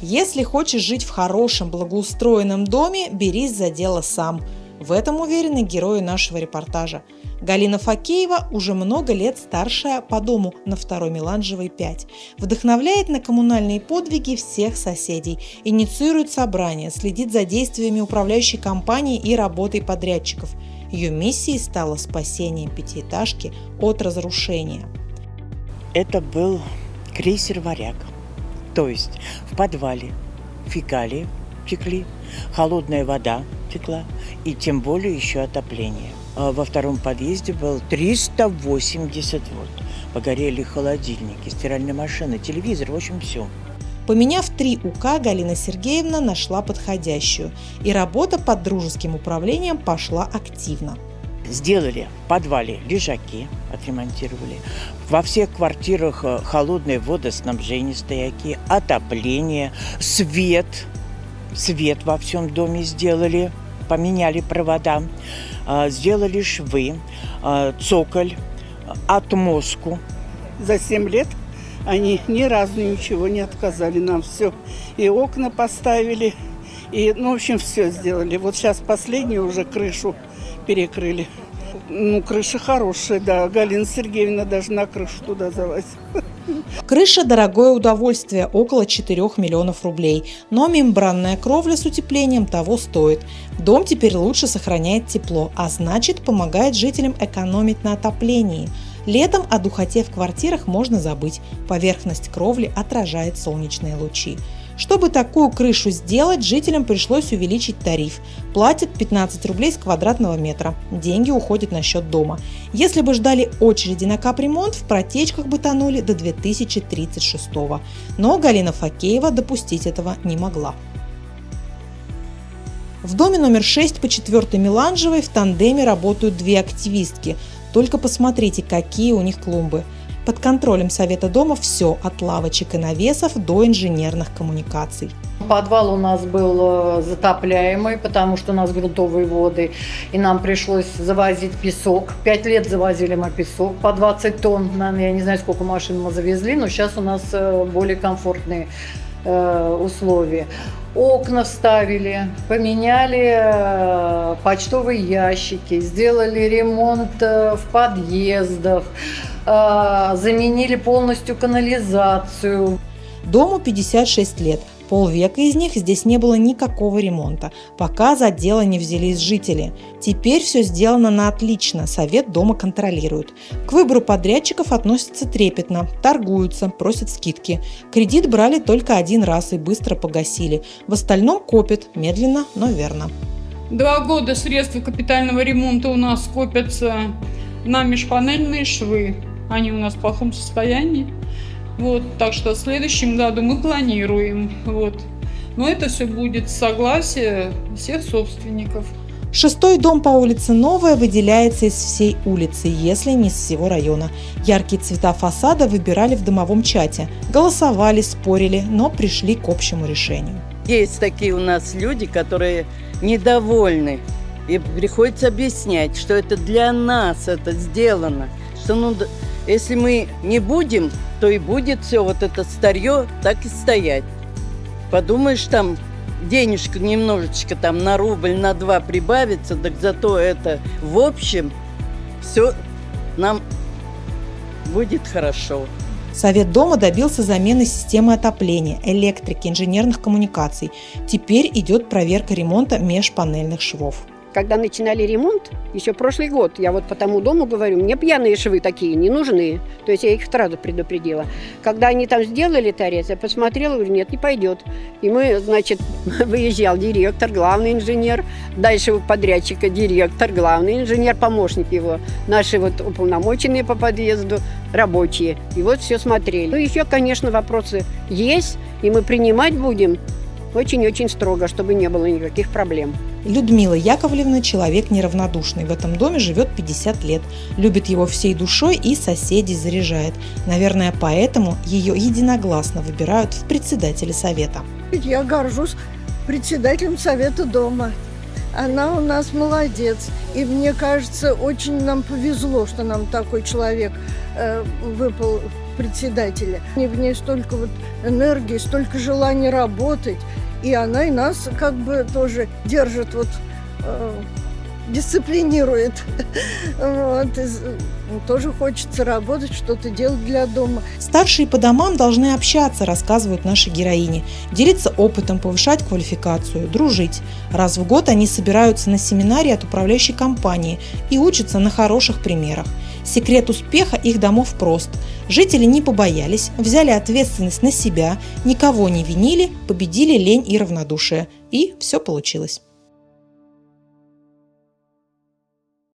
Если хочешь жить в хорошем, благоустроенном доме, берись за дело сам. В этом уверены герои нашего репортажа. Галина Факеева уже много лет старшая по дому на 2-й Меланжевой, 5. Вдохновляет на коммунальные подвиги всех соседей, инициирует собрания, следит за действиями управляющей компании и работой подрядчиков. Ее миссией стало спасение пятиэтажки от разрушения. Это был крейсер «Варяг». То есть в подвале фекалии текли, холодная вода текла и тем более еще отопление. Во 2-м подъезде было 380 вольт. Погорели холодильники, стиральная машина, телевизор, в общем, все. Поменяв 3 УК, Галина Сергеевна нашла подходящую, и работа под дружеским управлением пошла активно. Сделали в подвале лежаки, отремонтировали. Во всех квартирах холодное водоснабжение, стояки, отопление, свет во всем доме сделали, поменяли провода, сделали швы, цоколь, отмостку. За 7 лет они ни разу ничего не отказали нам, все. И окна поставили, и, в общем, все сделали. Вот сейчас последнюю уже крышу перекрыли. Крыша хорошая, да. Галина Сергеевна даже на крышу туда залазит. Крыша – дорогое удовольствие, около 4 миллионов рублей. Но мембранная кровля с утеплением того стоит. Дом теперь лучше сохраняет тепло, а значит, помогает жителям экономить на отоплении. Летом о духоте в квартирах можно забыть. Поверхность кровли отражает солнечные лучи. Чтобы такую крышу сделать, жителям пришлось увеличить тариф. Платят 15 рублей с квадратного метра. Деньги уходят на счет дома. Если бы ждали очереди на капремонт, в протечках бы тонули до 2036-го. Но Галина Факеева допустить этого не могла. В доме номер 6 по 4-й Меланжевой в тандеме работают 2 активистки. Только посмотрите, какие у них клумбы. Под контролем Совета дома все, от лавочек и навесов до инженерных коммуникаций. Подвал у нас был затопляемый, потому что у нас грунтовые воды, и нам пришлось завозить песок. 5 лет завозили мы песок по 20 тонн. Я не знаю, сколько машин мы завезли, но сейчас у нас более комфортные условия. Окна вставили, поменяли почтовые ящики, сделали ремонт в подъездах, заменили полностью канализацию. Дому 56 лет. Полвека из них здесь не было никакого ремонта, пока за дело не взялись жители. Теперь все сделано на отлично, Совет дома контролирует. К выбору подрядчиков относятся трепетно, торгуются, просят скидки. Кредит брали только 1 раз и быстро погасили. В остальном копят, медленно, но верно. 2 года средства капитального ремонта у нас копятся на межпанельные швы. Они у нас в плохом состоянии. Так что в следующем году мы планируем. Но это все будет с согласия всех собственников. 6-й дом по улице Новая выделяется из всей улицы, если не из всего района. Яркие цвета фасада выбирали в домовом чате. Голосовали, спорили, но пришли к общему решению. Есть такие у нас люди, которые недовольны. И приходится объяснять, что это для нас это сделано. Что если мы не будем, то и будет все это старье так и стоять. Подумаешь, там денежка немножечко на рубль, на 2 прибавится, так зато это в общем все нам будет хорошо. Совет дома добился замены системы отопления, электрики, инженерных коммуникаций. Теперь идет проверка ремонта межпанельных швов. Когда начинали ремонт, еще прошлый год, я по тому дому говорю, мне пьяные швы такие не нужны. То есть я их сразу предупредила. Когда они там сделали торец, я посмотрела, говорю, нет, не пойдет. И мы, выезжал директор, главный инженер, дальше у подрядчика директор, главный инженер, помощник его, наши уполномоченные по подъезду, рабочие. И все смотрели. Еще, конечно, вопросы есть, и мы принимать будем очень-очень строго, чтобы не было никаких проблем. Людмила Яковлевна – человек неравнодушный. В этом доме живет 50 лет. Любит его всей душой и соседей заряжает. Наверное, поэтому ее единогласно выбирают в председатели совета. Я горжусь председателем совета дома. Она у нас молодец. И мне кажется, очень нам повезло, что нам такой человек выпал председателя. И в ней столько вот энергии, столько желания работать. И она и нас как бы тоже держит, вот, дисциплинирует. Вот. Тоже хочется работать, что-то делать для дома. Старшие по домам должны общаться, рассказывают наши героини, делиться опытом, повышать квалификацию, дружить. Раз в год они собираются на семинаре от управляющей компании и учатся на хороших примерах. Секрет успеха их домов прост. Жители не побоялись, взяли ответственность на себя, никого не винили, победили лень и равнодушие. И все получилось.